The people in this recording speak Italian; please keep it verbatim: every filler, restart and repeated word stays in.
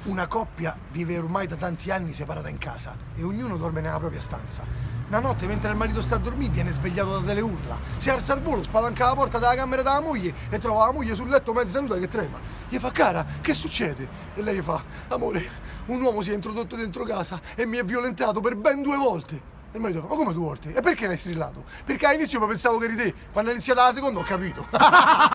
Una coppia vive ormai da tanti anni separata in casa e ognuno dorme nella propria stanza. Una notte, mentre il marito sta a dormire, viene svegliato da delle urla. Si alza al volo, spalanca la porta della camera della moglie e trova la moglie sul letto mezza nuda che trema. Gli fa: cara, che succede? E lei gli fa: amore, un uomo si è introdotto dentro casa e mi ha violentato per ben due volte. E il marito fa: ma come due volte? E perché l'hai strillato? Perché all'inizio pensavo che eri te, quando è iniziata la seconda ho capito.